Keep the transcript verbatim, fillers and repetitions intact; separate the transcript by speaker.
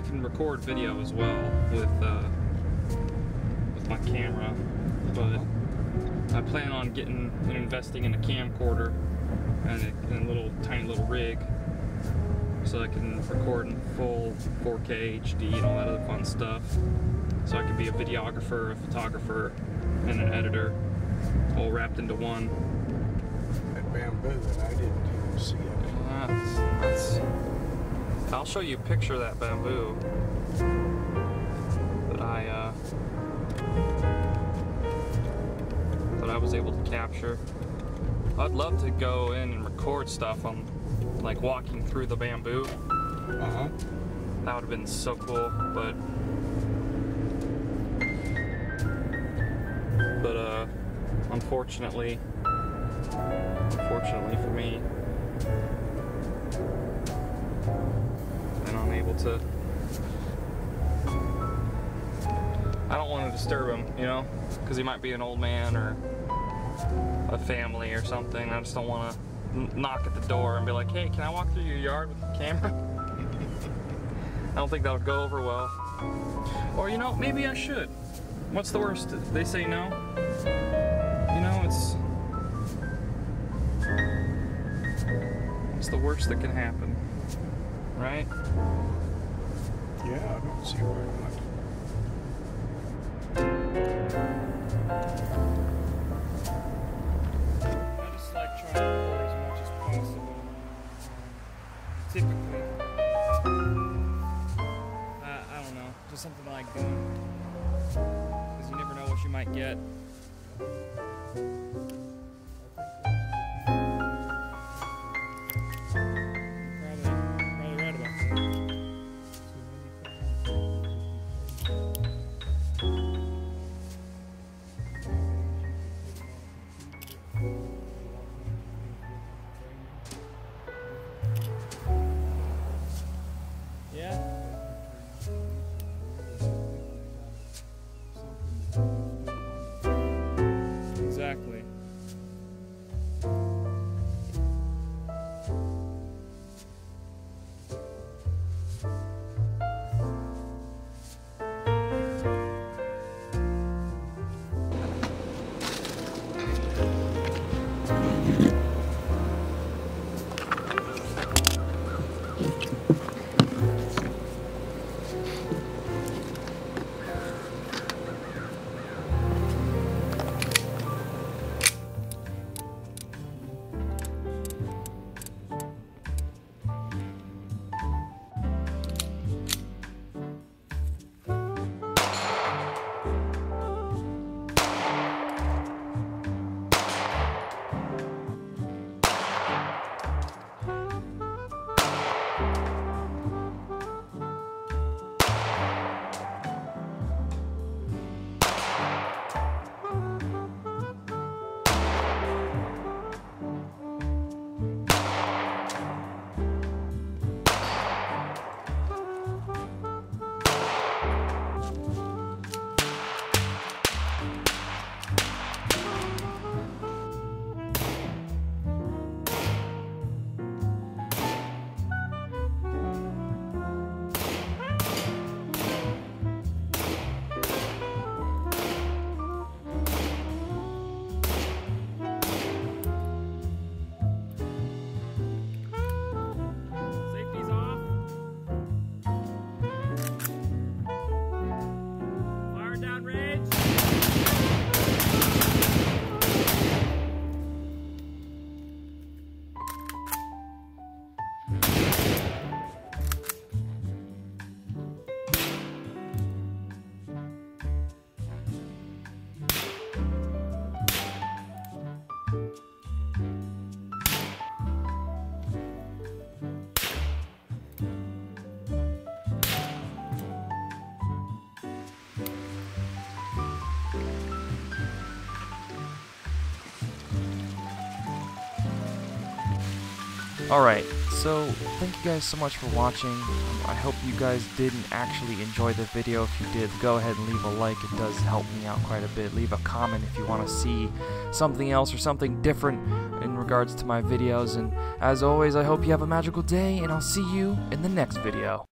Speaker 1: can record video as well with uh, with my camera, but I plan on getting and investing in a camcorder and a, and a little tiny little rig, so I can record in full four K H D and all that other fun stuff. So I can be a videographer, a photographer, and an editor, all wrapped into one.
Speaker 2: That bamboo, and I didn't even see it.
Speaker 1: That's, that's, I'll show you a picture of that bamboo that I uh, that I was able to capture. I'd love to go in and record stuff on, like, walking through the bamboo.
Speaker 2: Uh-huh.
Speaker 1: That would have been so cool, but but uh, unfortunately, unfortunately for me, I'm unable to. I don't want to disturb him, you know, because he might be an old man or a family or something. I just don't want to knock at the door and be like, hey, can I walk through your yard with the camera? I don't think that would go over well. Or, you know, maybe I should. What's the worst? They say no? You know, it's... What's the worst that can happen? Right?
Speaker 2: Yeah, I don't see why not.
Speaker 1: I just like trying to record as much as possible. Typically. I, I don't know. Just something I like doing. Because you never know what you might get. Yeah. Exactly.
Speaker 3: Alright, so thank you guys so much for watching. Um, I hope you guys didn't actually enjoy the video. If you did, go ahead and leave a like. It does help me out quite a bit. Leave a comment if you want to see something else or something different in regards to my videos. And as always, I hope you have a magical day, and I'll see you in the next video.